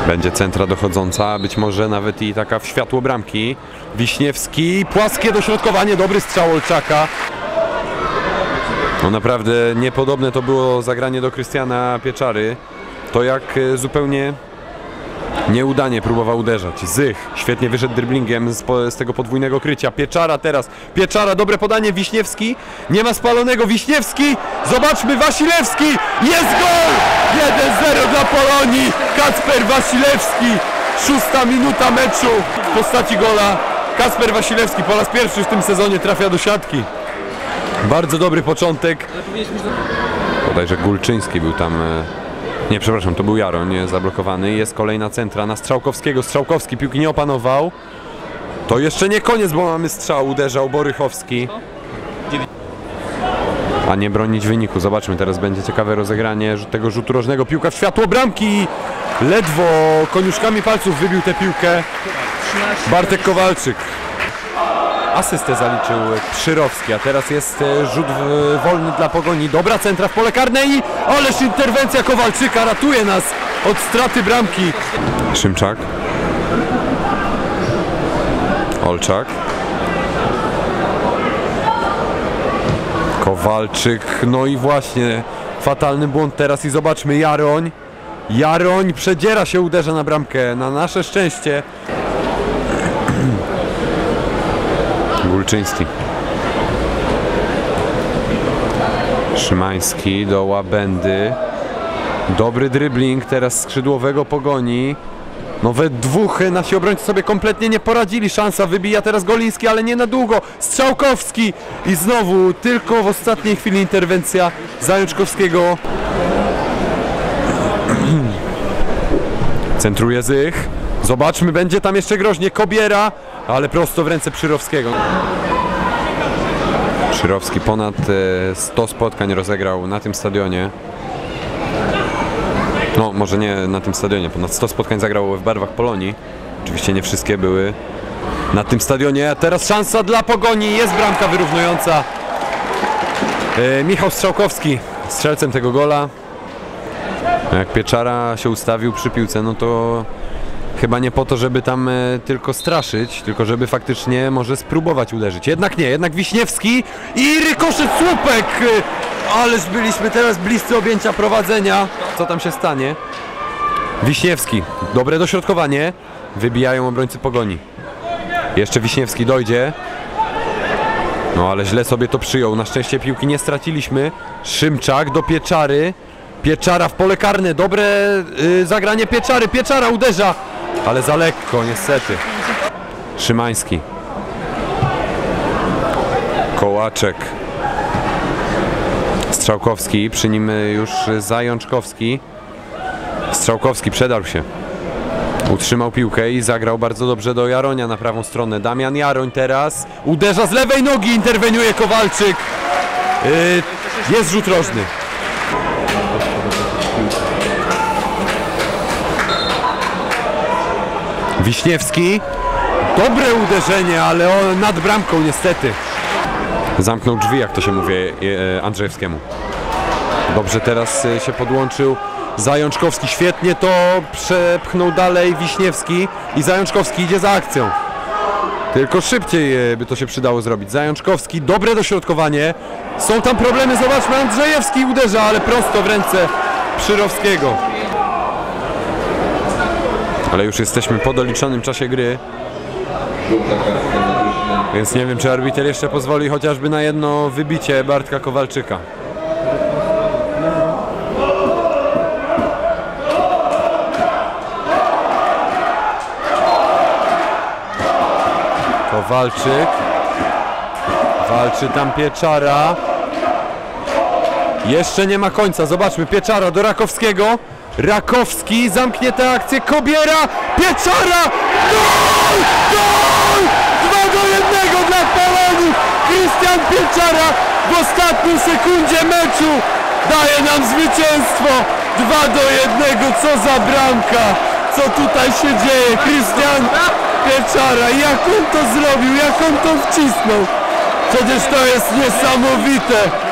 Będzie centra dochodząca, być może nawet i taka w światło bramki. Wiśniewski, płaskie dośrodkowanie, dobry strzał Olczaka. No naprawdę niepodobne to było zagranie do Krystiana Pieczary. To jak zupełnie nieudanie próbował uderzać. Zych świetnie wyszedł dribblingiem z tego podwójnego krycia. Pieczara teraz. Pieczara, dobre podanie. Wiśniewski. Nie ma spalonego. Wiśniewski. Zobaczmy. Wasilewski. Jest gol! 1-0 dla Polonii. Kacper Wasilewski. 6. minuta meczu w postaci gola. Kacper Wasilewski po raz pierwszy w tym sezonie trafia do siatki. Bardzo dobry początek. Bodajże Gulczyński był tam... Nie, przepraszam, to był Jaroń zablokowany. Jest kolejna centra na Strzałkowskiego. Strzałkowski piłki nie opanował. To jeszcze nie koniec, bo mamy strzał. Uderzał Borychowski. A nie bronić wyniku. Zobaczmy, teraz będzie ciekawe rozegranie tego rzutu rożnego. Piłka w światło bramki. Ledwo koniuszkami palców wybił tę piłkę Bartek Kowalczyk. Asystę zaliczył Przyrowski, a teraz jest rzut wolny dla Pogoni. Dobra centra w pole karne i ależ interwencja Kowalczyka ratuje nas od straty bramki. Szymczak. Olczak. Kowalczyk, no i właśnie fatalny błąd teraz i zobaczmy Jaroń. Jaroń przedziera się, uderza na bramkę, na nasze szczęście. Gulczyński. Szymański do Łabędy. Dobry dribbling teraz skrzydłowego Pogoni. No we dwóch nasi obrońcy sobie kompletnie nie poradzili. Szansa wybija teraz Goliński, ale nie na długo. Strzałkowski i znowu tylko w ostatniej chwili interwencja Zajączkowskiego. Centruje Zych. Zobaczmy, będzie tam jeszcze groźnie. Kobiera, ale prosto w ręce Przyrowskiego. Przyrowski ponad 100 spotkań rozegrał na tym stadionie. No, może nie na tym stadionie, ponad 100 spotkań zagrał w barwach Polonii. Oczywiście nie wszystkie były na tym stadionie. A teraz szansa dla Pogoni, jest bramka wyrównująca. Michał Strzałkowski strzelcem tego gola. Jak Pieczara się ustawił przy piłce, no to chyba nie po to, żeby tam tylko straszyć, tylko żeby faktycznie może spróbować uderzyć. Jednak nie, jednak Wiśniewski i rykoszet, słupek! Ależ byliśmy teraz bliscy objęcia prowadzenia. Co tam się stanie? Wiśniewski, dobre dośrodkowanie. Wybijają obrońcy Pogoni. Jeszcze Wiśniewski dojdzie. No ale źle sobie to przyjął. Na szczęście piłki nie straciliśmy. Szymczak do Pieczary. Pieczara w pole karne. Dobre zagranie Pieczary. Pieczara uderza. Ale za lekko niestety. Szymański. Kołaczek. Strzałkowski. Przy nim już Zajączkowski. Strzałkowski przedarł się. Utrzymał piłkę i zagrał bardzo dobrze do Jaronia na prawą stronę. Damian Jaroń teraz uderza z lewej nogi, interweniuje Kowalczyk. Jest rzut rożny. Wiśniewski. Dobre uderzenie, ale nad bramką niestety. Zamknął drzwi, jak to się mówi Andrzejewskiemu. Dobrze teraz się podłączył Zajączkowski, świetnie to przepchnął dalej Wiśniewski i Zajączkowski idzie za akcją. Tylko szybciej by to się przydało zrobić. Zajączkowski, dobre dośrodkowanie. Są tam problemy, zobaczmy, Andrzejewski uderza, ale prosto w ręce Przyrowskiego. Ale już jesteśmy po doliczonym czasie gry. Więc nie wiem, czy arbiter jeszcze pozwoli chociażby na jedno wybicie Bartka Kowalczyka. Kowalczyk. Walczy tam Pieczara. Jeszcze nie ma końca. Zobaczmy, Pieczara do Rakowskiego. Rakowski zamknie tę akcję. Kobiera. Pieczara. Gol! Gol! 2-1 dla Polonii. Krystian Pieczara w ostatniej sekundzie meczu daje nam zwycięstwo. 2-1. Co za bramka. Co tutaj się dzieje? Krystian Pieczara. Jak on to zrobił? Jak on to wcisnął? Przecież to jest niesamowite.